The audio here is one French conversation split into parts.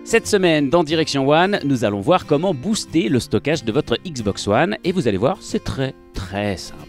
Cette semaine, dans Direction One, nous allons voir comment booster le stockage de votre Xbox One et vous allez voir, c'est très simple.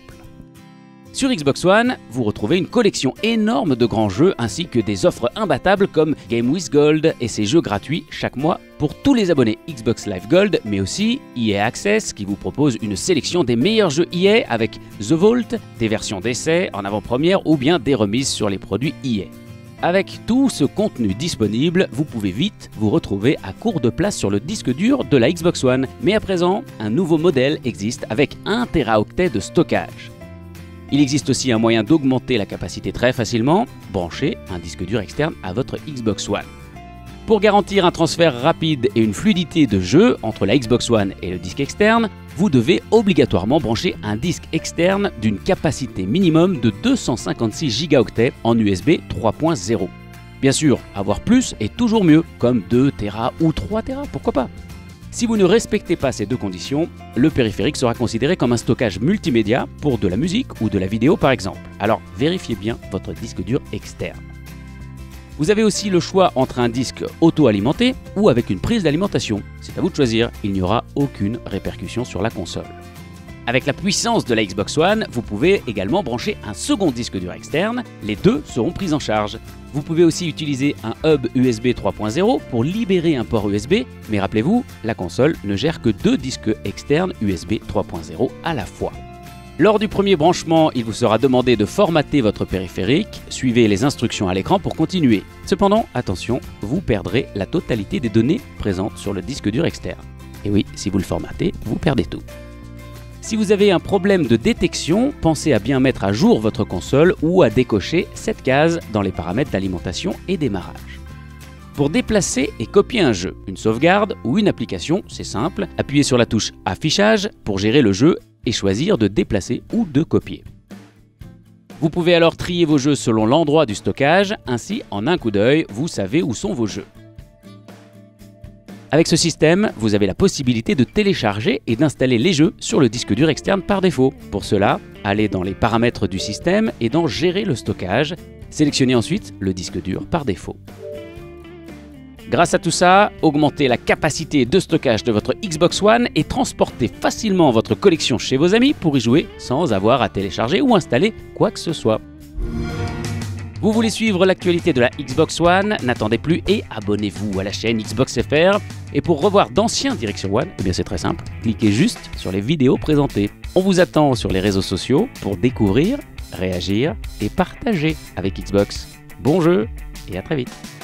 Sur Xbox One, vous retrouvez une collection énorme de grands jeux ainsi que des offres imbattables comme Game with Gold et ses jeux gratuits chaque mois pour tous les abonnés Xbox Live Gold, mais aussi EA Access qui vous propose une sélection des meilleurs jeux EA avec The Vault, des versions d'essai en avant-première ou bien des remises sur les produits EA. Avec tout ce contenu disponible, vous pouvez vite vous retrouver à court de place sur le disque dur de la Xbox One. Mais à présent, un nouveau modèle existe avec 1 Teraoctet de stockage. Il existe aussi un moyen d'augmenter la capacité très facilement, brancher un disque dur externe à votre Xbox One. Pour garantir un transfert rapide et une fluidité de jeu entre la Xbox One et le disque externe, vous devez obligatoirement brancher un disque externe d'une capacité minimum de 256 Go en USB 3.0. Bien sûr, avoir plus est toujours mieux, comme 2 Tera ou 3 Tera, pourquoi pas. Si vous ne respectez pas ces deux conditions, le périphérique sera considéré comme un stockage multimédia pour de la musique ou de la vidéo par exemple. Alors vérifiez bien votre disque dur externe. Vous avez aussi le choix entre un disque auto-alimenté ou avec une prise d'alimentation. C'est à vous de choisir, il n'y aura aucune répercussion sur la console. Avec la puissance de la Xbox One, vous pouvez également brancher un second disque dur externe. Les deux seront pris en charge. Vous pouvez aussi utiliser un hub USB 3.0 pour libérer un port USB, mais rappelez-vous, la console ne gère que 2 disques externes USB 3.0 à la fois. Lors du premier branchement, il vous sera demandé de formater votre périphérique. Suivez les instructions à l'écran pour continuer. Cependant, attention, vous perdrez la totalité des données présentes sur le disque dur externe. Et oui, si vous le formatez, vous perdez tout. Si vous avez un problème de détection, pensez à bien mettre à jour votre console ou à décocher cette case dans les paramètres d'alimentation et démarrage. Pour déplacer et copier un jeu, une sauvegarde ou une application, c'est simple, appuyez sur la touche Affichage pour gérer le jeu et choisir de déplacer ou de copier. Vous pouvez alors trier vos jeux selon l'endroit du stockage, ainsi en un coup d'œil, vous savez où sont vos jeux. Avec ce système, vous avez la possibilité de télécharger et d'installer les jeux sur le disque dur externe par défaut. Pour cela, allez dans les paramètres du système et dans Gérer le stockage, sélectionnez ensuite le disque dur par défaut. Grâce à tout ça, augmentez la capacité de stockage de votre Xbox One et transportez facilement votre collection chez vos amis pour y jouer sans avoir à télécharger ou installer quoi que ce soit. Vous voulez suivre l'actualité de la Xbox One? N'attendez plus et abonnez-vous à la chaîne Xbox FR. Et pour revoir d'anciens Direction One, eh bien c'est très simple, cliquez juste sur les vidéos présentées. On vous attend sur les réseaux sociaux pour découvrir, réagir et partager avec Xbox. Bon jeu et à très vite.